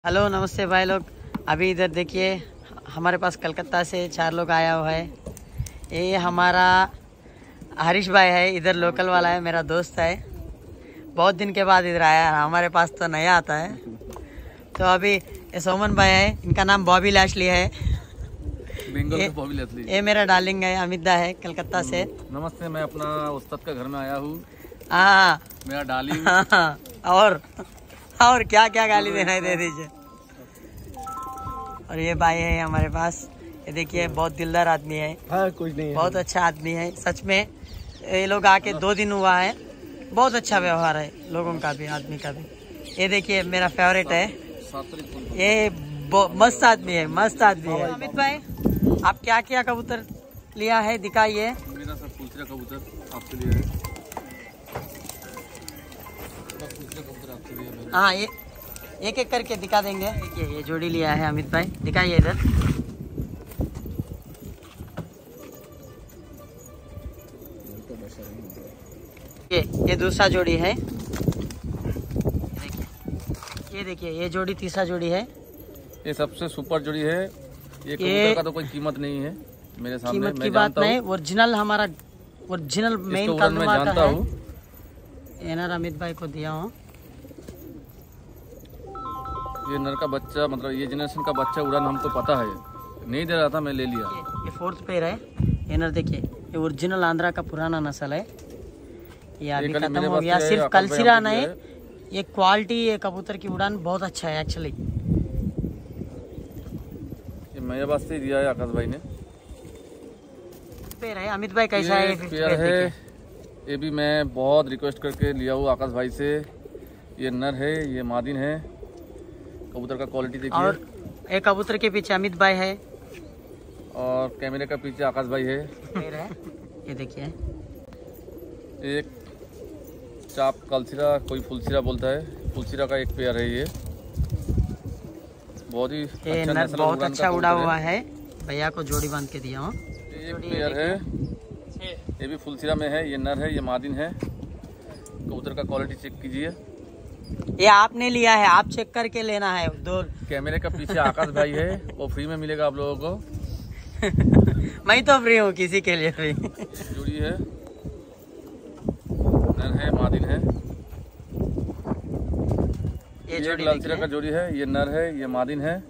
Hello नमस्ते भाई लोग। अभी इधर देखिए हमारे पास कलकत्ता से 4 लोग आया हुआ है। ये हमारा हरीश भाई है, इधर लोकल वाला है, मेरा दोस्त है। बहुत दिन के बाद इधर आया है, हमारे पास तो नया आता है। तो अभी ये सोमन भाई है, इनका नाम बॉबी लैशली है। Bobby Lashley. ये मेरा डार्लिंग है, अमित दा है कलकत्ता से। नमस्ते, मैं अपना उस्ताद का घर में आया हूँ। हाँ मेरा डार्लिंग। और क्या क्या गाली देना है दे दीजिए। और ये भाई है हमारे पास, ये देखिए बहुत दिलदार आदमी है। हाँ, कुछ नहीं है। बहुत अच्छा आदमी है सच में। ये लोग आके 2 दिन हुआ है, बहुत अच्छा व्यवहार है लोगों का भी, आदमी का भी। ये देखिए मेरा फेवरेट है, ये मस्त आदमी है, मस्त आदमी है। अमित भाई आप क्या क्या कबूतर लिया है दिखाइए। मेरा सब दूसरा कबूतर आपके लिए है। हाँ, ये एक एक करके दिखा देंगे। देखिए ये जोड़ी लिया है अमित भाई, दिखाइए इधर। ये दूसरा जोड़ी है। ये देखिए ये जोड़ी तीसरा जोड़ी है। ये सबसे सुपर जोड़ी है। ये कबूतर का तो कोई कीमत नहीं है मेरे सामने। कीमत की बात नहीं, ओरिजिनल हमारा ओरिजिनल मेन कलमा का है। ये नर अमित भाई को दिया हूँ। ये नर का बच्चा, मतलब ये जनरेशन का बच्चा उड़ान हमको पता है, नहीं दे रहा था, मैं ले लिया। ये 4th पेयर है। ये नर देखिए, ये ओरिजिनल आंध्रा का पुराना नस्ल है। ये अभी खत्म हो गया, सिर्फ कलसिरा नहीं, ये क्वालिटी, ये कबूतर की उड़ान बहुत अच्छा है एक्चुअली। ये मेरे पास से दिया है आकाश भाई ने। पेयर है अमित भाई, कैसा है? पेयर है। ये भी मैं बहुत रिक्वेस्ट करके लिया हूँ आकाश भाई से। ये नर है, ये मादिन है। कबूतर का क्वालिटी देखिए। और एक कबूतर के पीछे अमित भाई है, और कैमरे का पीछे आकाश भाई है। पेयर है ये देखिए। एक चाप कलसिरा, कोई फुलसिरा बोलता है, फुलसिरा का एक पेयर है। ये बहुत ही अच्छा नर बहुत अच्छा उड़ा हुआ है। भैया को जोड़ी बांध के दिया हूँ। ये पेयर है, ये भी फुलसिरा में है। ये नर है, ये मादिन है। कबूतर का क्वालिटी चेक कीजिए। ये आपने लिया है, आप चेक करके लेना है। दो कैमरे का पीछे आकाश भाई है, वो फ्री में मिलेगा आप लोगों को। मैं तो फ्री हूँ, किसी के लिए फ्री। जोड़ी है, नर है, मादिन है। ये जोड़ी लालसिरा का जोड़ी है। ये नर है, ये मादिन है।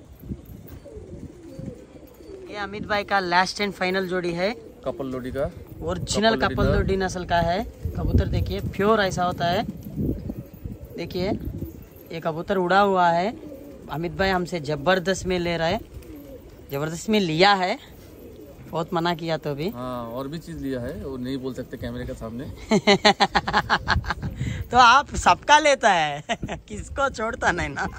ये अमित भाई का लास्ट एंड फाइनल जोड़ी है, कपल लोडी का, ओरिजिनल कपल लोडी नस्ल का है। कबूतर देखिए प्योर ऐसा होता है। देखिए ये कबूतर उड़ा हुआ है। अमित भाई हमसे जबरदस्त में ले रहा है, जबरदस्त में लिया है, बहुत मना किया तो भी। हाँ, और भी चीज लिया है, वो नहीं बोल सकते कैमरे के सामने। तो आप सबका लेता है, किसको छोड़ता नहीं ना।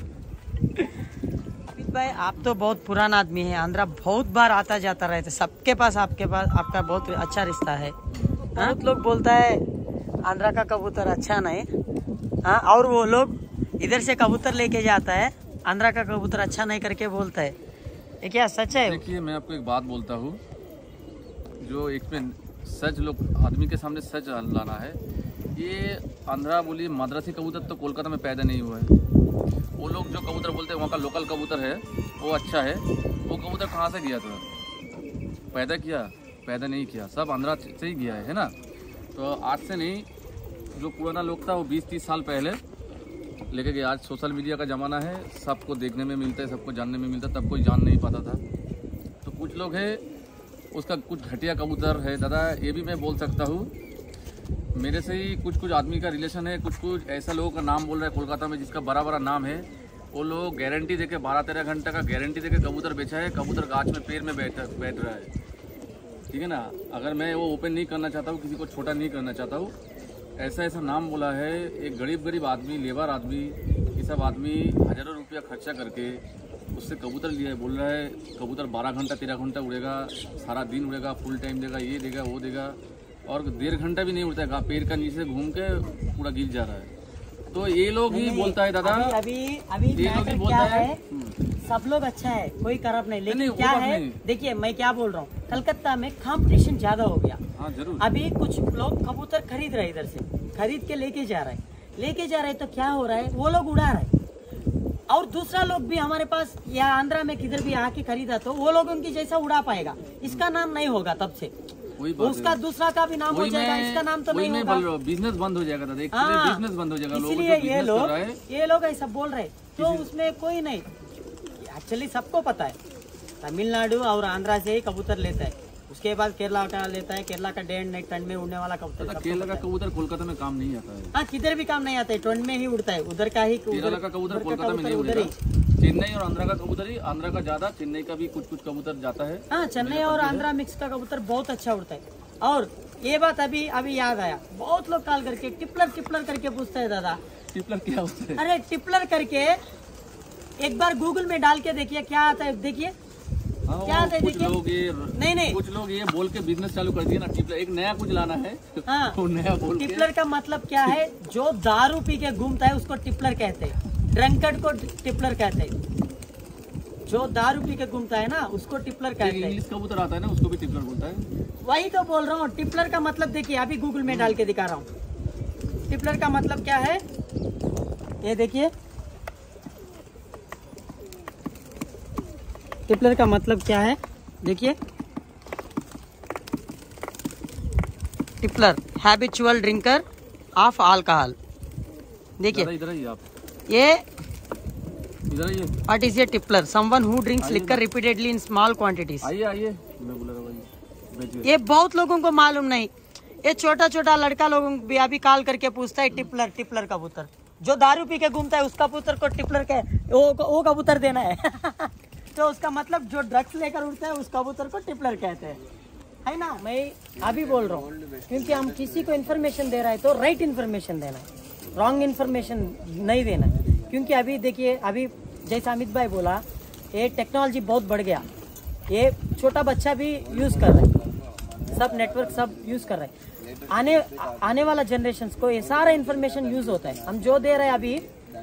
अमित भाई आप तो बहुत पुराना आदमी है, आंध्रा बहुत बार आता जाता रहता, सबके पास आपके पास आपका बहुत अच्छा रिश्ता है। बहुत लोग बोलता है आंध्रा का कबूतर अच्छा नहीं। हाँ, और वो लोग इधर से कबूतर लेके जाता है, आंध्रा का कबूतर अच्छा नहीं करके बोलता है। ये क्या सच है? देखिए मैं आपको एक बात बोलता हूँ, जो एक में सच लोग आदमी के सामने सच लाना है। ये आंध्रा बोलिए मद्रासी कबूतर तो कोलकाता में पैदा नहीं हुआ है। वो लोग जो कबूतर बोलते हैं वहाँ का लोकल कबूतर है, वो अच्छा है। वो कबूतर कहाँ से गया था? पैदा किया? पैदा नहीं किया, सब आंध्रा से ही गया है ना। तो आज से नहीं, जो पुराना लोग था वो 20-30 साल पहले लेके गए। आज सोशल मीडिया का ज़माना है, सबको देखने में मिलता है, सबको जानने में मिलता है। तब कोई जान नहीं पाता था। तो कुछ लोग है, उसका कुछ घटिया कबूतर है दादा, ये भी मैं बोल सकता हूँ। मेरे से ही कुछ आदमी का रिलेशन है, कुछ ऐसा लोगों का नाम बोल रहा है कोलकाता में जिसका बड़ा बड़ा नाम है। वो लोग गारंटी देके 12-13 घंटे का गारंटी देके कबूतर बेचा है। कबूतर गाछ में पेड़ में बैठ रहा है, ठीक है ना। अगर मैं वो ओपन नहीं करना चाहता हूँ, किसी को छोटा नहीं करना चाहता हूँ, ऐसा नाम बोला है। एक गरीब आदमी, लेबर आदमी, ये सब आदमी हज़ारों रुपया खर्चा करके उससे कबूतर लिया है। बोल रहा है कबूतर 12 घंटा 13 घंटा उड़ेगा, सारा दिन उड़ेगा, फुल टाइम देगा, ये देगा वो देगा, और 1.5 घंटा भी नहीं उड़ता है, पेड़ का नीचे घूम के पूरा गिर जा रहा है। तो ये लोग ही बोलता है दादा, अभी ये लोग ही बोलता है सब लोग अच्छा है, कोई खराब नहीं। लेकिन क्या है, देखिए मैं क्या बोल रहा हूँ, कलकत्ता में कंपटीशन ज्यादा हो गया। हाँ जरूर। अभी कुछ लोग कबूतर खरीद रहे, इधर से खरीद के लेके जा रहे हैं, तो क्या हो रहा है, वो लोग उड़ा रहे हैं। और दूसरा लोग भी हमारे पास या आंध्रा में किधर भी आके खरीदा तो वो लोग उनकी जैसा उड़ा पाएगा, इसका नाम नहीं होगा तब से। उसका दूसरा का भी नाम हो जाएगा, इसका नाम तो नहीं होगा, बिजनेस बंद हो जाएगा दादा, बिजनेस बंद हो जाएगा। इसीलिए ये लोग ऐसा बोल रहे, तो उसमें कोई नहीं। एक्चुअली सबको पता है तमिलनाडु और आंध्रा से ही कबूतर लेता है, उसके बाद केरला का लेता है। केरला का 1.5 टन में उड़ने वाला कबूतर, केरला का कबूतर कोलकाता में काम नहीं आता है। हाँ, किधर भी काम नहीं आता है, टन में ही उड़ता है, उधर का ही। केरला का कबूतर कोलकाता में नहीं उड़ेगा, चेन्नई और आंध्रा का कबूतर ही, आंध्रा का ज्यादा, चेन्नई का भी कुछ कुछ कबूतर जाता है। हाँ, चेन्नई और आंध्रा मिक्स का कबूतर बहुत अच्छा उड़ता है। और ये बात अभी याद आया, बहुत लोग कॉल करके टिपलर करके पूछते है दादा टिपलर क्या होता है? अरे टिपलर करके एक बार गूगल में डाल के देखिए क्या आता है, देखिए क्या आता है। देखिए नहीं कुछ लोग ये बोल के बिजनेस चालू कर दिया ना, टिपलर एक नया कुछ लाना है। हाँ, तो नया बोल टिपलर का मतलब क्या है, जो दारू पी के घूमता है उसको टिपलर कहते हैं, ड्रंकर्ड को टिपलर कहते हैं। जो दारू पी के घूमता है ना उसको टिपलर कहते हैं। इंग्लिश कबूतर आता है ना, उसको भी टिपलर बोलता है। वही तो बोल रहा हूँ, टिपलर का मतलब देखिए, अभी गूगल में डाल के दिखा रहा हूँ। टिपलर का मतलब क्या है, ये देखिए टिपलर का मतलब क्या है, देखिए tippler habitual drinker of alcohol. देखिए इधर ही आप, ये इधर ही। What is a tippler? Someone who drinks liquor repeatedly in small quantities. आइए मैं बोल रहा हूँ, ये बहुत लोगों को मालूम नहीं, ये छोटा लड़का लोगों भी अभी कॉल करके पूछता है टिपलर कबूतर। जो दारू पी के घूमता है उस कबूतर को टिपलर के वो कबूतर देना है। तो उसका मतलब जो ड्रग्स लेकर उड़ता है उस कबूतर को टिपलर कहते हैं, है ना। मैं अभी बोल रहा हूँ क्योंकि हम किसी को इन्फॉर्मेशन दे रहा है तो राइट इन्फॉर्मेशन देना है, रॉन्ग इन्फॉर्मेशन नहीं देना है। क्योंकि अभी देखिए, अभी जैसा अमित भाई बोला, ये टेक्नोलॉजी बहुत बढ़ गया, ये छोटा बच्चा भी यूज कर रहा है, सब नेटवर्क सब यूज कर रहे हैं। आने वाला जनरेशन को ये सारा इन्फॉर्मेशन यूज होता है। हम जो दे रहे हैं अभी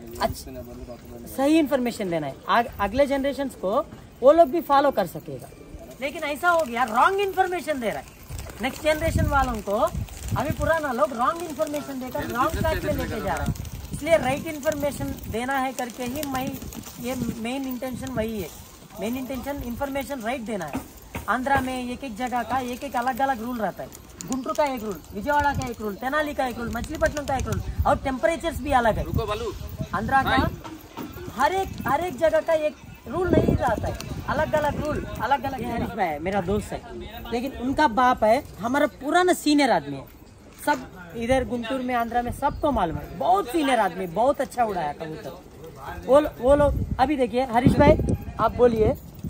सही इन्फॉर्मेशन देना है, अगले जनरेशन को वो लोग भी फॉलो कर सकेगा। लेकिन ऐसा हो गया, रॉन्ग इन्फॉर्मेशन दे रहा है नेक्स्ट जनरेशन वालों को। अभी पुराना लोग रॉन्ग इन्फॉर्मेशन देकर रॉन्ग ट्रैक पे लेके जा रहा है। इसलिए राइट इन्फॉर्मेशन देना है करके ही ये मेन इंटेंशन वही है। मेन इंटेंशन इन्फॉर्मेशन राइट देना है। आंध्रा में एक जगह का एक अलग रूल रहता है। गुंटूर का एक रूल, विजयवाड़ा का एक रूल, तेनाली का एक रूल, मछलीपट्टनम का एक रूल, और टेम्परेचर्स भी अलग है। आंध्रा का हर एक जगह का एक रूल नहीं रहता है, अलग रूल, अलग है। मेरा दोस्त है, लेकिन उनका बाप है हमारा पुराना सीनियर आदमी है। सब इधर गुंटूर में, आंध्रा में सबको मालूम है, बहुत सीनियर आदमी, बहुत अच्छा उड़ाया कबूतर। वो लोग अभी देखिए, हरीश भाई आप बोलिए,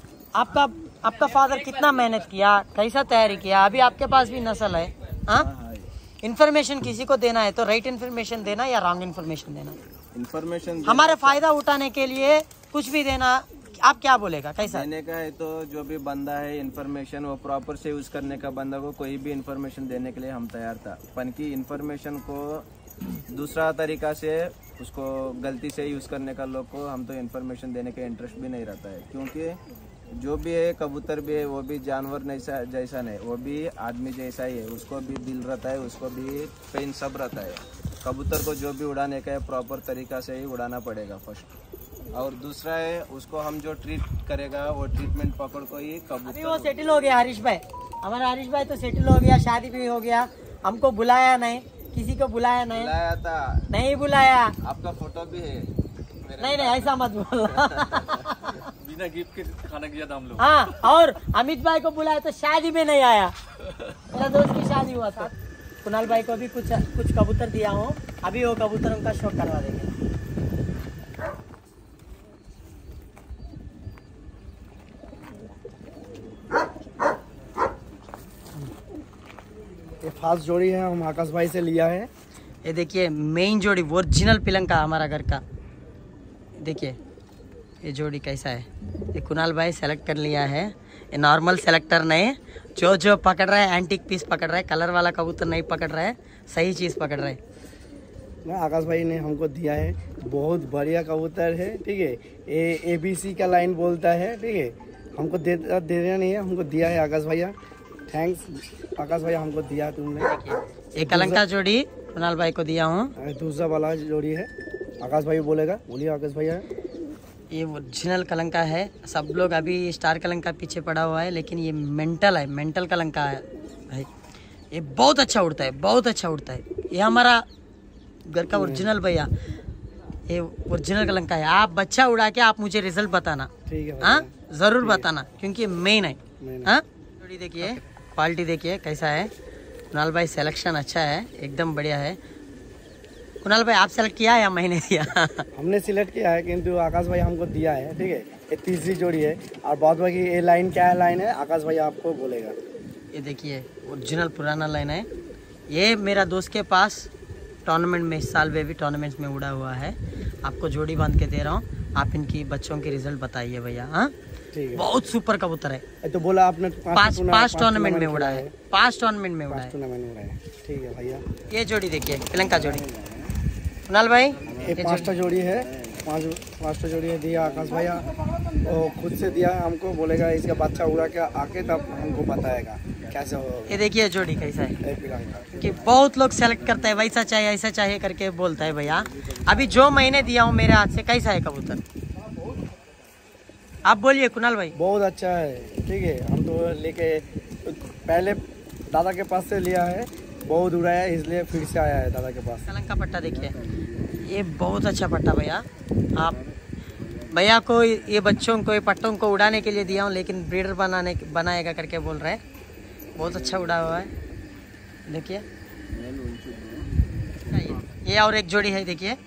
आपका फादर कितना मेहनत किया, कैसा तैयारी किया, अभी आपके पास भी नस्ल है। हाँ, इन्फॉर्मेशन किसी को देना है तो राइट इन्फॉर्मेशन देना या रॉन्ग इन्फॉर्मेशन देना। इन्फॉर्मेशन हमारे फायदा उठाने के लिए कुछ भी देना, आप क्या बोलेगा, कैसा देने का है? तो जो भी बंदा है इन्फॉर्मेशन वो प्रॉपर से यूज करने का, बंदा को कोई भी इन्फॉर्मेशन देने के लिए हम तैयार था। पन की इन्फॉर्मेशन को दूसरा तरीका से उसको गलती से यूज करने का लोग को हम तो इन्फॉर्मेशन देने का इंटरेस्ट भी नहीं रहता है। क्योंकि जो भी है, कबूतर भी है, वो भी जानवर जैसा नहीं, वो भी आदमी जैसा ही है। उसको भी दिल रहता है, उसको भी पेन सब रहता है। कबूतर को जो भी उड़ाने का है प्रॉपर तरीका से ही उड़ाना पड़ेगा फर्स्ट। और दूसरा है, उसको हम जो ट्रीट करेगा वो ट्रीटमेंट पकड़ को ही कबूतर। वो सेटल हो गया हरीश भाई, हमारा हरीश भाई तो सेटल हो गया, शादी भी हो गया। हमको बुलाया नहीं, किसी को बुलाया नहीं। बुलाया था, नहीं बुलाया। आपका फोटो भी है। नहीं ऐसा मत बोलना। बिना गिफ्ट के खाना किया था हम लोग। हाँ, और अमित भाई को बुलाया तो शादी में नहीं आया। मेरा दोस्त की शादी हुआ था। कुणाल भाई को भी कुछ कबूतर दिया हूँ, अभी वो कबूतरों का शौक करवा देंगे। ये फास्ट जोड़ी है, हम आकाश भाई से लिया है। ये देखिए मेन जोड़ी, ओरिजिनल पिलंग का हमारा घर का। देखिए ये जोड़ी कैसा है, ये कुणाल भाई सेलेक्ट कर लिया है। ये नॉर्मल सेलेक्टर नहीं, जो पकड़ रहा है एंटीक पीस पकड़ रहा है, कलर वाला कबूतर नहीं पकड़ रहा है, सही चीज़ पकड़ रहा है। आकाश भाई ने हमको दिया है, बहुत बढ़िया कबूतर है। ठीक है, ये ABC का लाइन बोलता है। ठीक है, हमको देना नहीं है, हमको दिया है आकाश भैया। थैंक्स आकाश भैया, हमको दिया तुमने। ये कलंका जोड़ी कुणाल भाई को दिया हूँ। दूसरा वाला जोड़ी है, आकाश भाई बोलेगा, बोलिए आकाश भैया। ये ओरिजिनल कलंका है। सब लोग अभी स्टार कलंका पीछे पड़ा हुआ है, लेकिन ये मेंटल है, मेंटल कलंका है भाई। ये बहुत अच्छा उड़ता है, बहुत अच्छा उड़ता है। ये हमारा घर का ओरिजिनल भैया, ये ओरिजिनल कलंका है। आप बच्चा उड़ा के आप मुझे रिजल्ट बताना, ठीक है हाँ जरूर बताना, क्योंकि ये मेन है। हाँ जोड़ी देखिए, क्वालिटी देखिए कैसा है। कुणाल भाई सिलेक्शन अच्छा है, एकदम बढ़िया है। कुणाल भाई आप सेलेक्ट किया या मैंने दिया? हमने सिलेक्ट किया है, किंतु आकाश भाई हमको दिया है, ठीक है। ये तीसरी जोड़ी है और बहुत बाकी ये लाइन क्या है, लाइन है आकाश भाई आपको बोलेगा। ये देखिए ओरिजिनल पुराना लाइन है। ये मेरा दोस्त के पास टूर्नामेंट में, इस साल बेबी टूर्नामेंट में उड़ा हुआ है। आपको जोड़ी बांध के दे रहा हूँ, आप इनकी बच्चों की रिजल्ट बताइए भैया। हाँ बहुत सुपर कबूतर है। तो बोला आपने पांच टूर्नामेंट में उड़ा है, 5 टूर्नामेंट में उड़ा है। ठीक है भैया। ये जोड़ी देखिए श्रीलंका जोड़ी। कुणाल भाई ये 5टा जोड़ी है, 5टा जोड़ी है दिया आकाश भैया, वो खुद से दिया हमको, बोलेगा इसका बच्चा उड़ा के आके तब हमको बताएगा कैसे हो। ये देखिए जोड़ी कैसा है, क्योंकि बहुत लोग सेलेक्ट करता है वैसा चाहिए ऐसा चाहिए करके बोलता है भैया। अभी जो मैंने दिया हूँ मेरे हाथ से, कैसा है कबूतर आप बोलिए कुणाल भाई? बहुत अच्छा है, ठीक है। हम तो लेके पहले दादा के पास से लिया है, बहुत उड़ाया है, इसलिए फिर से आया है दादा के पास। कलंका पट्टा देखिए, ये बहुत अच्छा पट्टा भैया। आप भैया को ये बच्चों को, ये पट्टों को उड़ाने के लिए दिया हूँ, लेकिन ब्रीडर बनाएगा करके बोल रहे हैं। बहुत अच्छा उड़ा हुआ है देखिए। ये और एक जोड़ी है देखिए।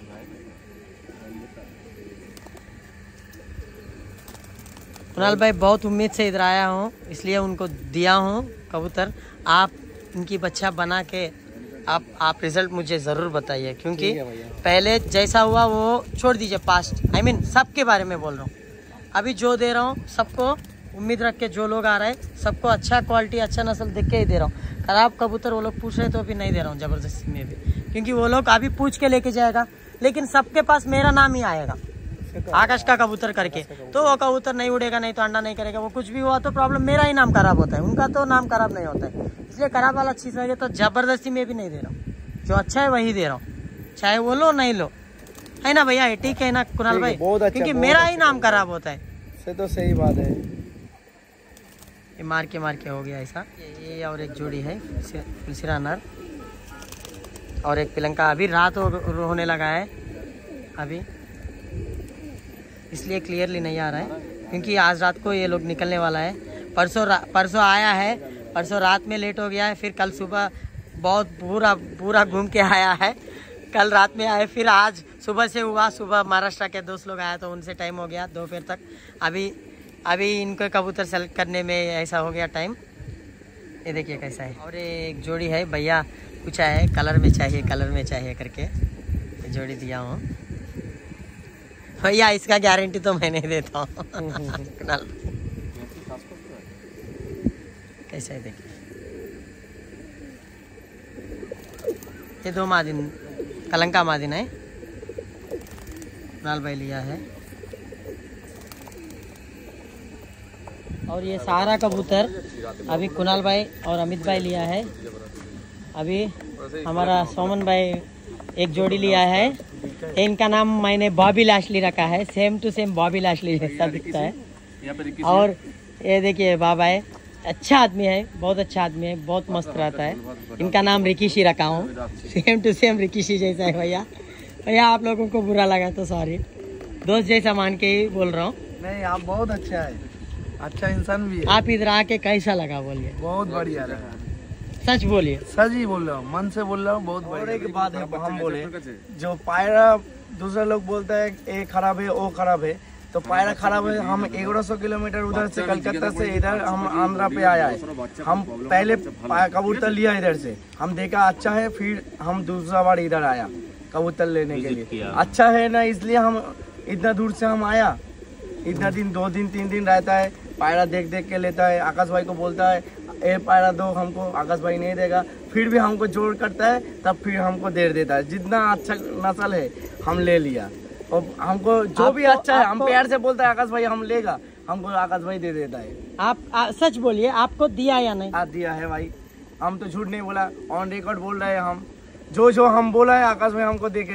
कुणाल भाई बहुत उम्मीद से इधर आया हूँ, इसलिए उनको दिया हूँ कबूतर। आप इनकी बच्चा बना के आप रिजल्ट मुझे ज़रूर बताइए, क्योंकि पहले जैसा हुआ वो छोड़ दीजिए, पास्ट आई मीन सबके बारे में बोल रहा हूँ। अभी जो दे रहा हूँ सबको उम्मीद रख के, जो लोग आ रहे हैं सबको अच्छा क्वालिटी अच्छा नस्ल देख के ही दे रहा हूँ। खराब कबूतर वो लोग पूछ रहे तो अभी नहीं दे रहा हूँ ज़बरदस्ती में भी, क्योंकि वो लोग अभी पूछ के लेके जाएगा, लेकिन सबके पास मेरा नाम ही आएगा आकाश का कबूतर करके। तो वो कबूतर नहीं उड़ेगा, नहीं तो अंडा नहीं करेगा, वो कुछ भी हुआ तो प्रॉब्लम मेरा ही नाम खराब होता है, उनका तो नाम खराब नहीं होता है। इसलिए खराब वाला चीज़ लगे तो जबरदस्ती में भी नहीं दे रहा हूँ, जो अच्छा है वही दे रहा हूँ, चाहे वो लो नहीं लो, है ना भैया? ठीक है ना कुणाल भाई? क्योंकि मेरा ही नाम खराब होता है। से तो सही बात है। ये मार के हो गया ऐसा। ये और एक जोड़ी है फुलसिरा नर और एक पिलंका। अभी रात होने लगा है अभी, इसलिए क्लियरली नहीं आ रहा है, क्योंकि आज रात को ये लोग निकलने वाला है। परसों आया है, परसों रात में लेट हो गया है, फिर कल सुबह बहुत पूरा घूम के आया है। कल रात में आए, फिर आज सुबह से हुआ। सुबह महाराष्ट्र के दोस्त लोग आया तो उनसे टाइम हो गया दोपहर तक। अभी इनको कबूतर सेलेक्ट करने में ऐसा हो गया टाइम। ये देखिए कैसा है। और एक जोड़ी है भैया पूछा है कलर में चाहिए करके, ये जोड़ी दिया हूँ भैया। इसका गारंटी तो मैं नहीं देता हूँ। कैसा है देखिए। ये 2 मादिन कलंका मादिन है, कुणाल भाई लिया है। और ये सारा कबूतर अभी कुणाल भाई और अमित भाई लिया है। अभी हमारा सोमन भाई एक जोड़ी लिया है। इनका नाम मैंने बॉबी लाशली रखा है, same to same Bobby Lashley जैसा दिखता है। और ये देखिए बाबा है, अच्छा आदमी है, बहुत अच्छा आदमी है, बहुत मस्त रहता है। इनका नाम रिकीशी रखा हूँ, सेम टू सेम रिकीशी जैसा है भैया। आप लोगों को बुरा लगा तो सॉरी, दोस्त जैसा मान के ही बोल रहा हूँ। नहीं आप बहुत अच्छा है, अच्छा इंसान भी है। आप इधर आके कैसा लगा बोलिए? बहुत बढ़िया लगा, सच बोलिए। सच ही बोल रहा हूँ, मन से बोल रहा हूँ, बहुत बढ़िया। और एक बात है, हम बोले जो पायरा दूसरा लोग बोलता है ये खराब है वो खराब है, तो पायरा खराब है। हम 1100 किलोमीटर उधर से कलकत्ता से इधर हम आंध्रा पे आया है। हम पहले कबूतर लिया इधर से, हम देखा अच्छा है, फिर हम दूसरा बार इधर आया कबूतर लेने के लिए। अच्छा है ना, इसलिए हम इतना दूर से हम आया। इतना दिन 2 दिन 3 दिन रहता है, पायरा देख के लेता है। आकाश भाई को बोलता है ए पायरा दो हमको, आकाश भाई नहीं देगा, फिर भी हमको जोर करता है, तब फिर हमको दे देता है। जितना अच्छा नस्ल है हम ले लिया, और हमको जो भी अच्छा है हम प्यार से बोलता है आकाश भाई हम लेगा, हमको आकाश भाई दे देता है। आप सच बोलिए, आपको दिया या नहीं? दिया है भाई, हम तो झूठ नहीं बोला, ऑन रिकॉर्ड बोल रहे हैं हम। जो हम बोला है आकाश भाई हमको देखे।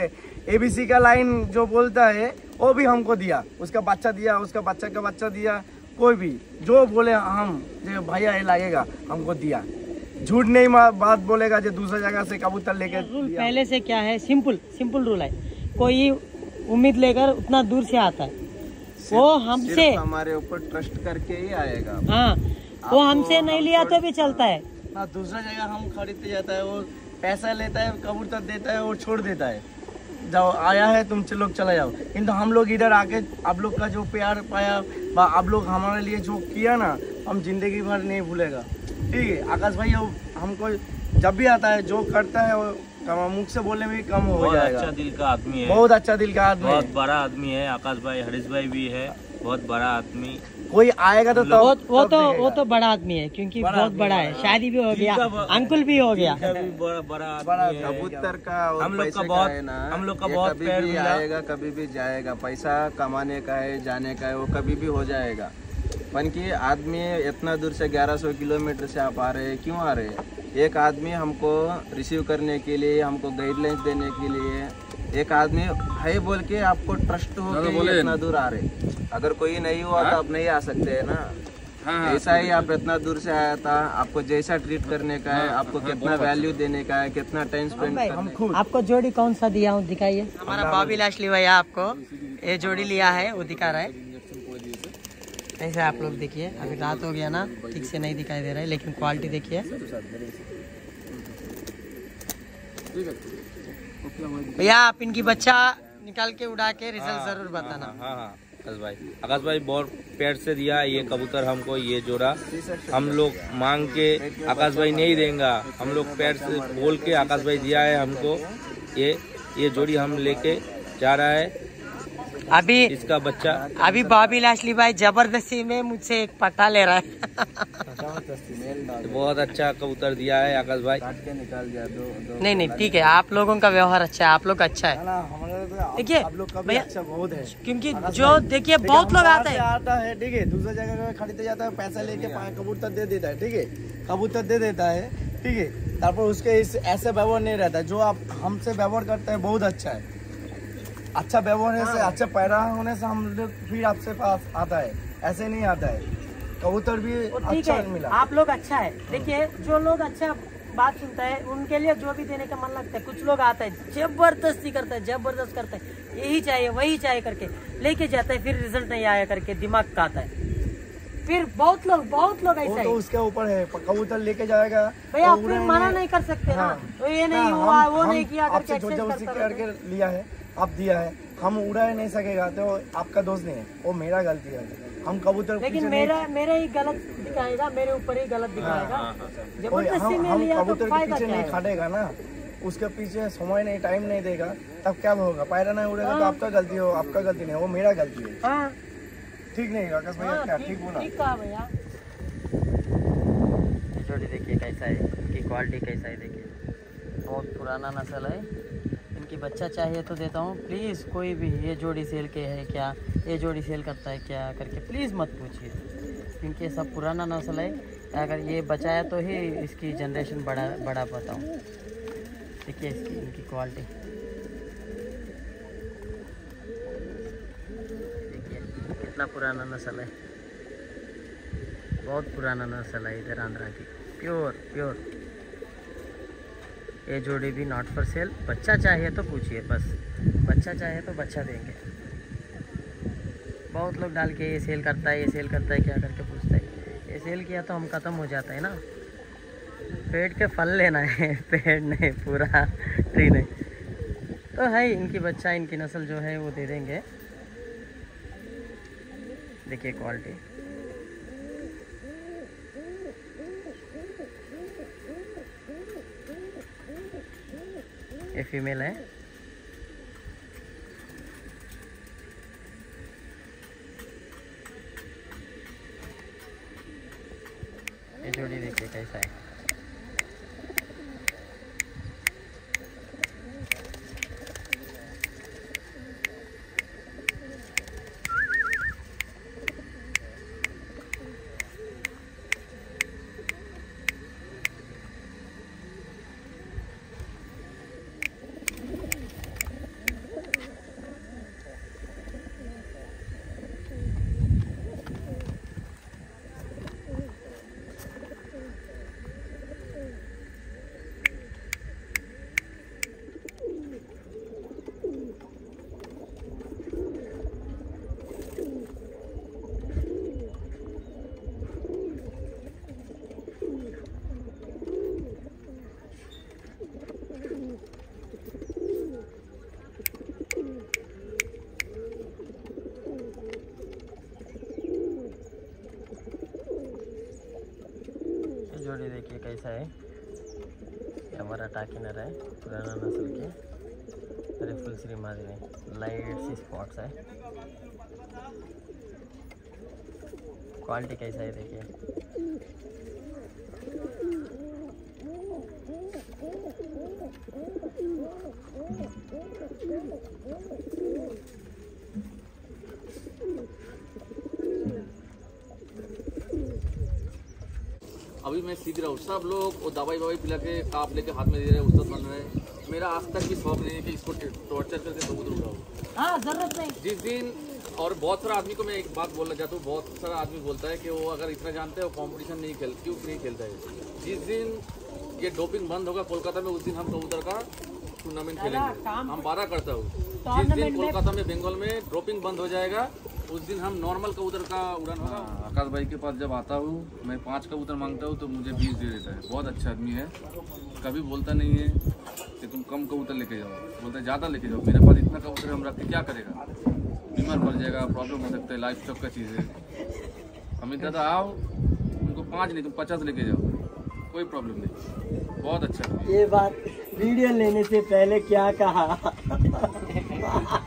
एबीसी का लाइन जो बोलता है वो भी हमको दिया, उसका बच्चा दिया, उसका बच्चा का बच्चा दिया, कोई भी जो बोले हम जो भैया ये लगेगा हमको दिया। झूठ नहीं बात बोलेगा जो दूसरा जगह से कबूतर लेके रूल पहले से क्या है, सिंपल रूल है, कोई उम्मीद लेकर उतना दूर से आता है वो हमसे हमारे ऊपर ट्रस्ट करके ही आएगा। हाँ, वो हमसे नहीं लिया तो भी चलता है। हाँ, दूसरा जगह हम खरीदते जाता है, वो पैसा लेता है, कबूतर देता है और छोड़ देता है, जाओ आया है तुम लोग चले जाओ। किंतु हम लोग इधर आके आप लोग का जो प्यार पाया, आप लोग हमारे लिए जो किया ना, हम जिंदगी भर नहीं भूलेगा। ठीक है आकाश भाई, हमको जब भी आता है जो करता है वो मुख से बोलने में भी कम हो जाएगा। अच्छा दिल का आदमी है, बहुत अच्छा दिल का आदमी, बहुत बड़ा आदमी है। आकाश भाई, हरीश भाई भी है, बहुत बड़ा आदमी। कोई आएगा तो वो तो बड़ा आदमी है, क्योंकि बहुत बड़ा है, शादी भी हो गया, अंकुल भी हो गया। बड़ा आदमी है। कबूतर का और हम लोग पैसे का बहुत है ना, हम लोग का ये बहुत कभी प्यार भी मिला। आएगा, कभी भी जाएगा। पैसा कमाने का है, जाने का है, वो कभी भी हो जाएगा। पन की आदमी इतना दूर से 1100 किलोमीटर से आप आ रहे हैं, क्यों आ रहे हैं? एक आदमी हमको रिसीव करने के लिए, हमको गाइडलाइंस देने के लिए, एक आदमी है बोल के आपको ट्रस्ट हो के इतना दूर आ रहे। अगर कोई नहीं हुआ तो आप नहीं आ सकते है ना। ऐसा ही आप इतना दूर से आया था, आपको जैसा ट्रीट करने का है, आपको कितना वैल्यू देने का है, कितना टाइम स्पेंड करना है। आपको जोड़ी कौन सा दिया हूँ दिखाइए। हमारा बॉबी लाशली भैया आपको ये जोड़ी लिया है, वो दिखा रहा है। ऐसे आप लोग देखिए, अभी रात हो गया ना, ठीक से नहीं दिखाई दे रहा है, लेकिन क्वालिटी देखिए भैया। आप इनकी बच्चा निकाल के उड़ा के रिजल्ट जरूर बताना। हाँ आकाश भाई बहुत प्यार से दिया ये कबूतर हमको, ये जोड़ा हम लोग मांग के आकाश भाई नहीं देंगे, हम लोग प्यार से बोल के आकाश भाई दिया है हमको। ये जोड़ी हम लेके जा रहा है। अभी इसका बच्चा अभी बॉबी लाशली भाई जबरदस्ती में मुझसे एक पट्टा ले रहा है। बहुत अच्छा कबूतर दिया है आकाश भाई। निकाल दिया दो। नहीं ठीक है, आप लोगों का व्यवहार अच्छा है, आप लोग अच्छा है। देखिए भैया, अच्छा बहुत है, क्योंकि जो देखिए बहुत लोग आते हैं, आता है ठीक है, दूसरा जगह खरीदते जाता है, पैसा लेके कबूतर दे देता है, ठीक है, कबूतर दे देता है, ठीक है। तारपर उसके ऐसे व्यवहार नहीं रहता है, जो आप हमसे व्यवहार करते हैं बहुत अच्छा है। अच्छा व्यवहार होने से, अच्छा पैरा होने से हम लोग फिर आपसे पास आता है, ऐसे नहीं आता है। कबूतर भी अच्छा मिला। आप लोग अच्छा है। देखिए जो लोग अच्छा बात सुनता है उनके लिए जो भी देने का मन लगता है। कुछ लोग आता है जबरदस्ती करता है, जबरदस्त करता है, यही चाहिए वही चाहिए करके लेके जाता है, फिर रिजल्ट नहीं आया करके दिमाग खाता है। फिर बहुत लोग ऐसा है। तो उसके ऊपर है, कबूतर लेके जाएगा भैया, फिर मना नहीं कर सकते ना, तो ये नहीं हुआ वो नहीं किया करके करके लिया है, आप दिया है, हम उड़ा ही नहीं सकेगा तो आपका दोष नहीं है, वो मेरा गलती है। हम कबूतर लेकिन मेरे ही गलत दिखाएगा, मेरे ऊपर ही गलत दिखाएगा। जबरदस्ती में लिया तो फायदा क्या नहीं है? खाटेगा ना, उसके पीछे समय नहीं, टाइम नहीं देगा, तब क्या होगा? पैरा नहीं उड़ेगा तो आपका गलती हो, आपका गलती नहीं, वो मेरा गलती है। हाँ ठीक नहीं आकाश भैया, क्या ठीक बोला? ठीक कहा भैया। जोड़ी देखिए कैसा है, इनकी क्वालिटी कैसा है देखिए, बहुत पुराना नस्ल है। इनकी बच्चा चाहिए तो देता हूँ, प्लीज़ कोई भी ये जोड़ी सेल के है क्या, ये जोड़ी सेल करता है क्या करके प्लीज़ मत पूछिए, क्योंकि सब पुराना नस्ल है। अगर ये बचाया तो ही इसकी जनरेशन बड़ा बताऊँ। देखिए इसकी इनकी क्वालिटी देखिए, कितना पुराना नस्ल है, बहुत पुराना नस्ल है इधर आंध्रा की, प्योर। ये जोड़ी भी नॉट फॉर सेल। बच्चा चाहिए तो पूछिए, बस बच्चा चाहिए तो बच्चा देंगे। बहुत लोग डाल के ये सेल करता है, ये सेल करता है क्या करके पूछता है। ये सेल किया तो हम ख़त्म हो जाता है ना। पेड़ के फल लेना है, पेड़ नहीं, पूरा ट्री नहीं। तो है इनकी बच्चा, इनकी नस्ल जो है वो दे देंगे। देखिए क्वालिटी, ये फीमेल है। ये जोड़ी देखिए कैसा है। जोड़ी देखिए कैसा है। ये हमारा टाकिनर है, पुराना नस्ल के। अरे फुल श्री मादरी लाइट सी स्पॉट्स है। क्वालिटी कैसा है देखिए। अभी मैं सीख रहा हूँ। सब लोग वो दवाई पिला के काप लेके हाथ में दे रहे हैं, उस्ताद बन रहे हैं। मेरा आज तक भी शौक नहीं है कि इसको टॉर्चर करके कबूतर उड़ाऊँ। हाँ, जरूरत नहीं। जिस दिन, और बहुत सारा आदमी को मैं एक बात बोलना चाहता हूँ, बहुत सारा आदमी बोलता है कि वो अगर इतना जानते हैं वो कंपटीशन क्यों नहीं खेलता है। जिस दिन ये डोपिंग बंद होगा कोलकाता में, उस दिन हम कबूतर का टूर्नामेंट खेलेंगे। हम वादा करता हूँ, जिस दिन कोलकाता में बंगाल में डोपिंग बंद हो जाएगा उस दिन हम नॉर्मल कबूतर का उड़ान होगा। आकाश भाई के पास जब आता हूँ, मैं 5 कबूतर मांगता हूँ तो मुझे 20 दे देता है। बहुत अच्छा आदमी है, कभी बोलता नहीं है कि तुम कम कबूतर लेके जाओ, बोलता है ज़्यादा लेके जाओ। मेरे पास इतना कबूतर हम रख के क्या करेगा, बीमार पड़ जाएगा, प्रॉब्लम हो सकता है, लाइफ स्टॉक का चीज़ है। अमित दादा आओ, उनको 5 नहीं तुम 50 लेके जाओ, कोई प्रॉब्लम नहीं। बहुत अच्छा। ये बात वीडियो लेने से पहले क्या कहा?